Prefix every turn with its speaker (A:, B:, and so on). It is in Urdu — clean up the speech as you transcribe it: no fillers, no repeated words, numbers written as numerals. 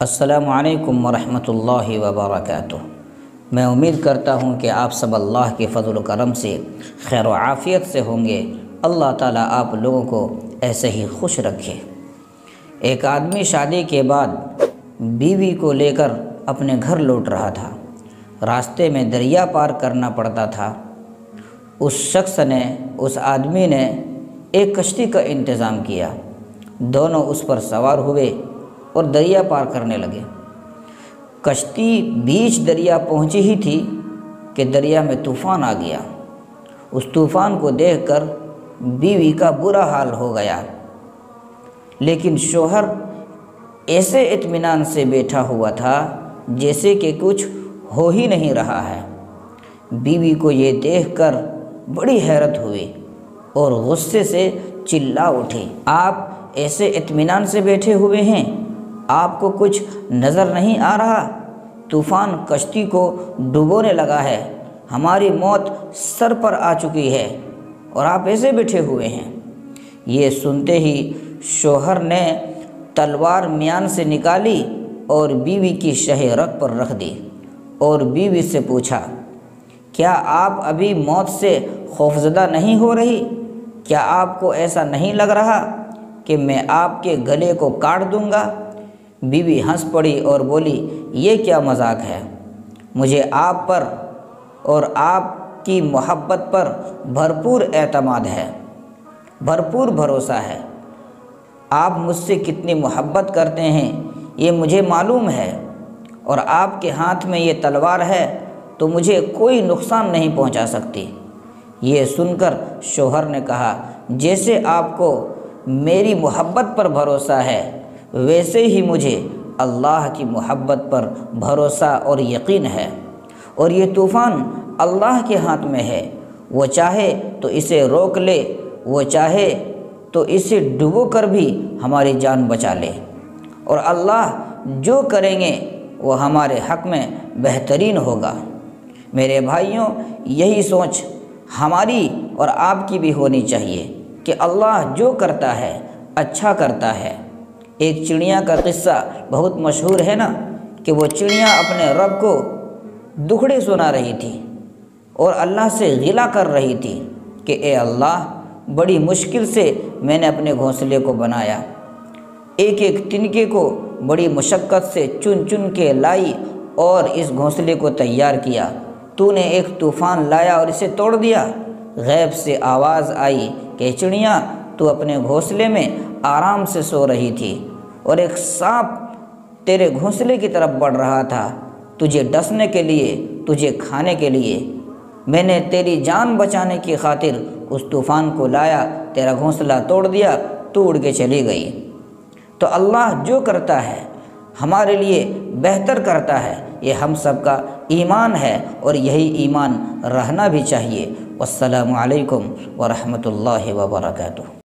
A: السلام علیکم ورحمۃ اللہ وبرکاتہ۔ میں امید کرتا ہوں کہ آپ سب اللہ کے فضل و کرم سے خیر و عافیت سے ہوں گے۔ اللہ تعالیٰ آپ لوگوں کو ایسے ہی خوش رکھے۔ ایک آدمی شادی کے بعد بیوی کو لے کر اپنے گھر لوٹ رہا تھا۔ راستے میں دریا پار کرنا پڑتا تھا۔ اس آدمی نے ایک کشتی کا انتظام کیا۔ دونوں اس پر سوار ہوئے اور دریا پار کرنے لگے۔ کشتی بیچ دریا پہنچی ہی تھی کہ دریا میں طوفان آ گیا۔ اس طوفان کو دیکھ کر بیوی کا برا حال ہو گیا، لیکن شوہر ایسے اطمینان سے بیٹھا ہوا تھا جیسے کہ کچھ ہو ہی نہیں رہا ہے۔ بیوی کو یہ دیکھ کر بڑی حیرت ہوئی اور غصے سے چلا اٹھی، آپ ایسے اطمینان سے بیٹھے ہوئے ہیں، آپ کو کچھ نظر نہیں آ رہا؟ طوفان کشتی کو ڈبونے لگا ہے، ہماری موت سر پر آ چکی ہے اور آپ ایسے بیٹھے ہوئے ہیں۔ یہ سنتے ہی شوہر نے تلوار میان سے نکالی اور بیوی کی شہ رگ پر رکھ دی اور بیوی سے پوچھا، کیا آپ ابھی موت سے خوفزدہ نہیں ہو رہی؟ کیا آپ کو ایسا نہیں لگ رہا کہ میں آپ کے گلے کو کاٹ دوں گا؟ بیوی ہنس پڑی اور بولی، یہ کیا مذاق ہے؟ مجھے آپ پر اور آپ کی محبت پر بھرپور اعتماد ہے، بھرپور بھروسہ ہے۔ آپ مجھ سے کتنی محبت کرتے ہیں یہ مجھے معلوم ہے، اور آپ کے ہاتھ میں یہ تلوار ہے تو مجھے کوئی نقصان نہیں پہنچا سکتی۔ یہ سن کر شوہر نے کہا، جیسے آپ کو میری محبت پر بھروسہ ہے ویسے ہی مجھے اللہ کی محبت پر بھروسہ اور یقین ہے، اور یہ طوفان اللہ کے ہاتھ میں ہے، وہ چاہے تو اسے روک لے، وہ چاہے تو اسے ڈبو کر بھی ہماری جان بچا لے، اور اللہ جو کریں گے وہ ہمارے حق میں بہترین ہوگا۔ میرے بھائیوں، یہی سوچ ہماری اور آپ کی بھی ہونی چاہیے کہ اللہ جو کرتا ہے اچھا کرتا ہے۔ ایک چڑیا کا قصہ بہت مشہور ہے نا، کہ وہ چڑیا اپنے رب کو دکھڑے سنا رہی تھی اور اللہ سے غلہ کر رہی تھی کہ اے اللہ، بڑی مشکل سے میں نے اپنے گھونسلے کو بنایا، ایک ایک تنکے کو بڑی مشقت سے چن چن کے لائی اور اس گھونسلے کو تیار کیا، تو نے ایک طوفان لایا اور اسے توڑ دیا۔ غیب سے آواز آئی کہ چڑیا، تو اپنے گھونسلے میں آرام سے سو رہی تھی اور ایک سانپ تیرے گھونسلے کی طرف بڑھ رہا تھا، تجھے ڈسنے کے لیے، تجھے کھانے کے لیے۔ میں نے تیری جان بچانے کی خاطر اس طوفان کو لایا، تیرا گھونسلہ توڑ دیا، تو اڑ کے چلی گئی۔ تو اللہ جو کرتا ہے ہمارے لیے بہتر کرتا ہے، یہ ہم سب کا ایمان ہے اور یہی ایمان رہنا بھی چاہیے۔ والسلام علیکم ورحمۃ اللہ وبرکاتہ۔